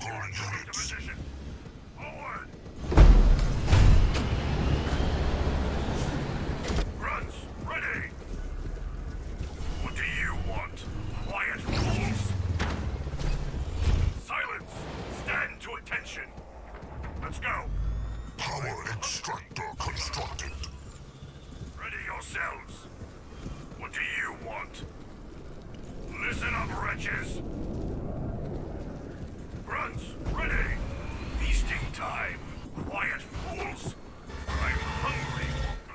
units. Forward! Grunts, ready! What do you want? Quiet, fools! Silence! Stand to attention! Let's go! Power extractor constructed. Ready yourselves! What do you want? Listen up, wretches! Grunts, ready! Feasting time! Quiet, fools! I'm hungry for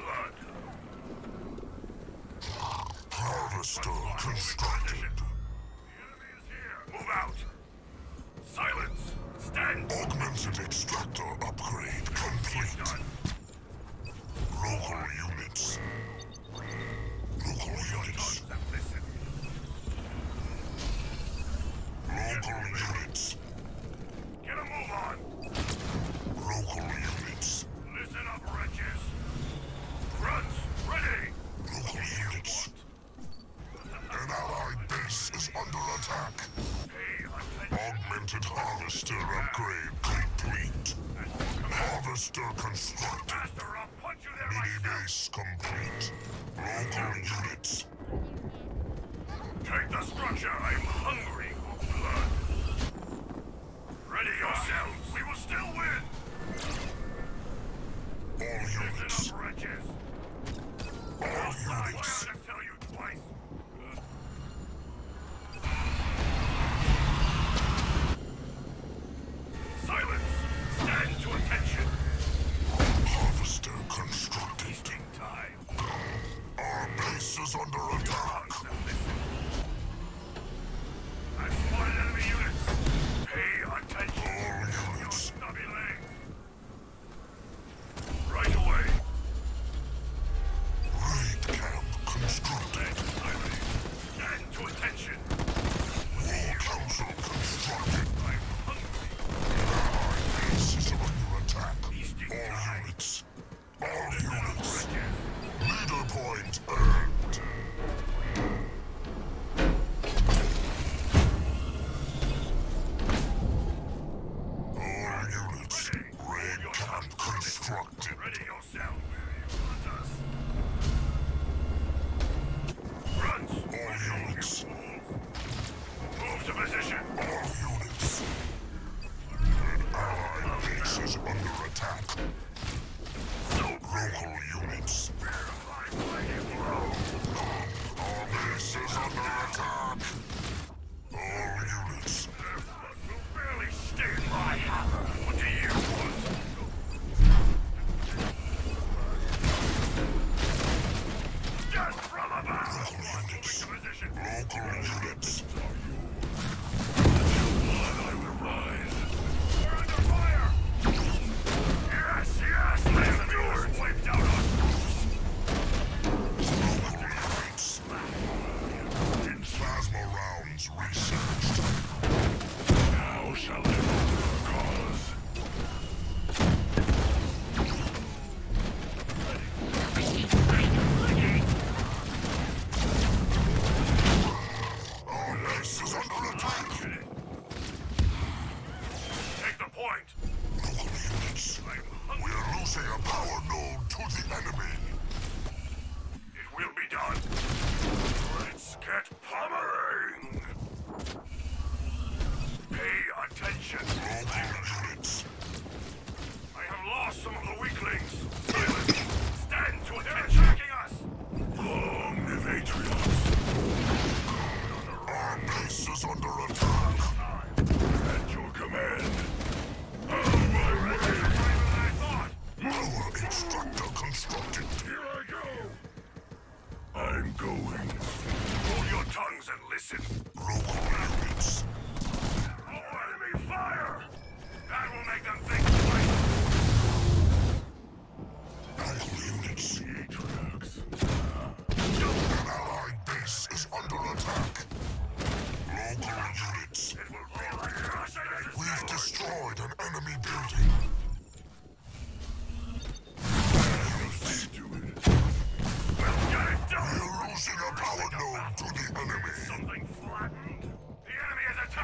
blood! Harvester constructed. The enemy is here! Move out! Silence! Stand! Augmented extractor upgrade complete. Done! Local units. Local units. And listen! Local units. Get a move on! Local units. Listen up, wretches! Grunts, ready! Local units. An allied base is under attack. Pay attention! Augmented harvester upgrade complete. Harvester constructed. Master, I'll punch you there Mini myself! base complete. Local units. Take the structure! I'm hungry for blood! Ready yourselves! We will still win! All units. Listen up, wretches! All I units. gotta tell you twice! Silence! Stand to attention! Harvester constructed. Feasting time! Our base is under attack. Tongues and listen! I've spotted enemy units! Pay attention! All Your units. stubby legs! Right away! Raid camp constructed. Silence! Stand to attention! War council constructed. I'm hungry! Allied base is under attack. Feasting All time! units. All units. Wretches! Leader point earned. All units. Raid camp constructed. Ready yourself! Want us? Grunts! All units. Move to position! All units. An allied base is under attack. Local units. Our base is under attack. All units. You barely stayed my hammer! What do you want? Just from above! Local units. Position! Local units. I will rise! We're under fire! Yes, yes! I am yours! Wiped out on Local units. Plasma rounds researched. Now shall I know the cause? Our base is under attack. Take the point! Local units. I'm hungry! We're losing a power node to the enemy. It will be done! Let's get pommering! Pay attention! Local units. I have lost some of the weaklings! Silence! Stand to attention! They're attacking us! Omnivatrios! Our base is under attack. At your command! On my way! Than I thought! Power extractor constructed. Here I go! I'm going. Hold your tongues and listen! Local units. Oh, enemy fire! That will make them think twice! Local units. Atriox. An allied base is under attack. Local units. It will be like We've destroyed an enemy building. See to it. We'll get it done! We're losing a power node to the enemy. Something flattened? The enemy is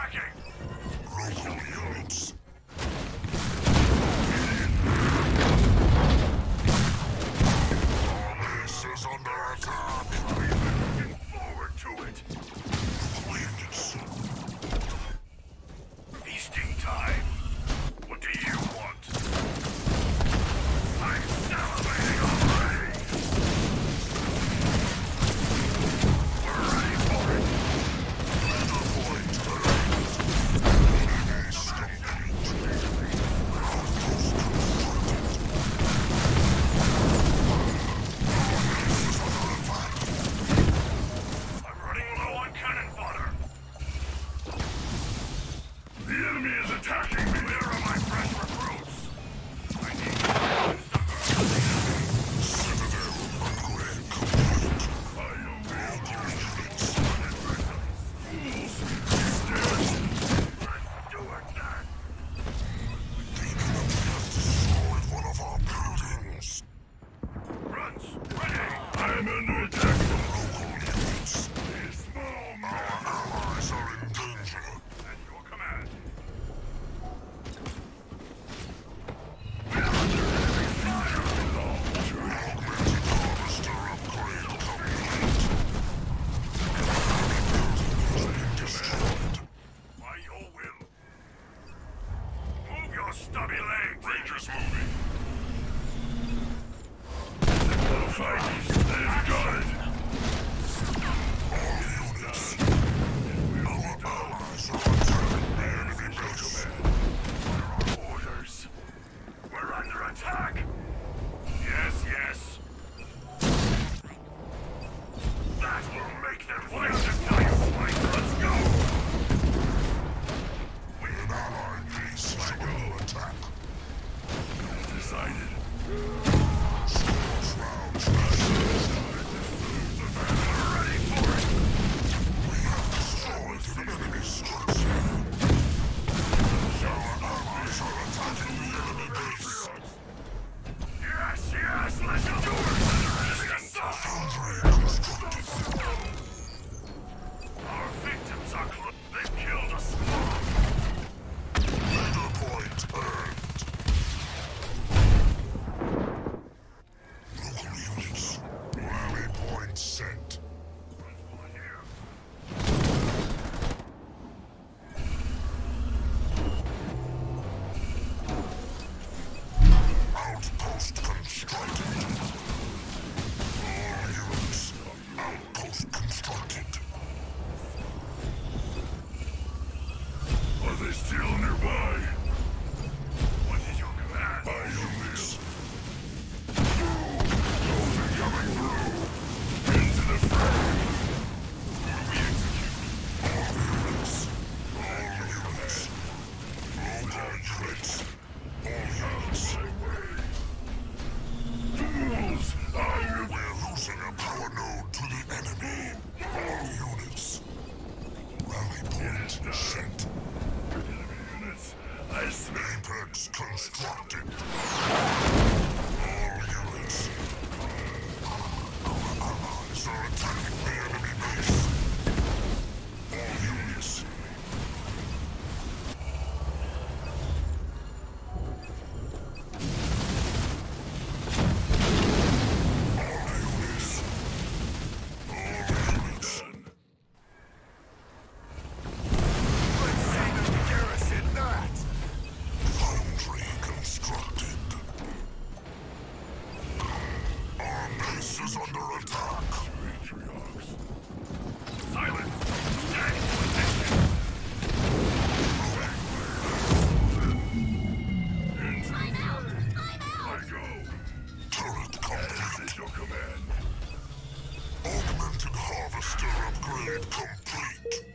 Augmented harvester upgrade complete.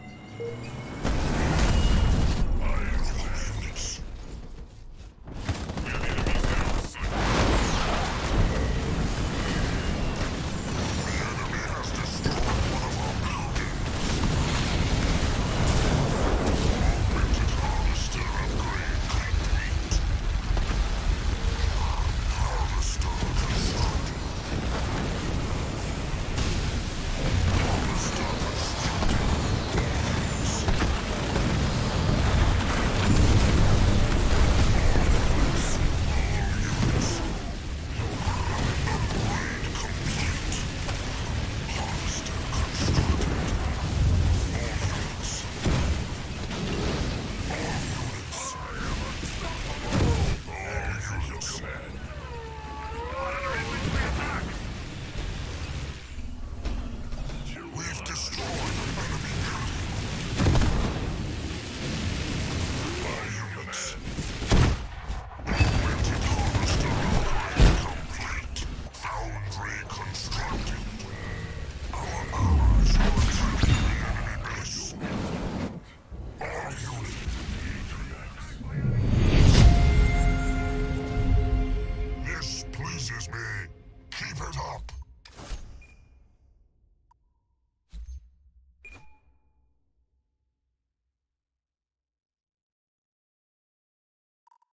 Units. We have enemies now, son. The enemy has destroyed one of our buildings. Augmented harvester upgrade complete. Harvester constructed. Harvester constructed. We've destroyed an enemy building. My units. Augmented harvester upgrade complete. Foundry constructed. Our allies are attacking the enemy base. Our unit. This pleases me. Keep it up.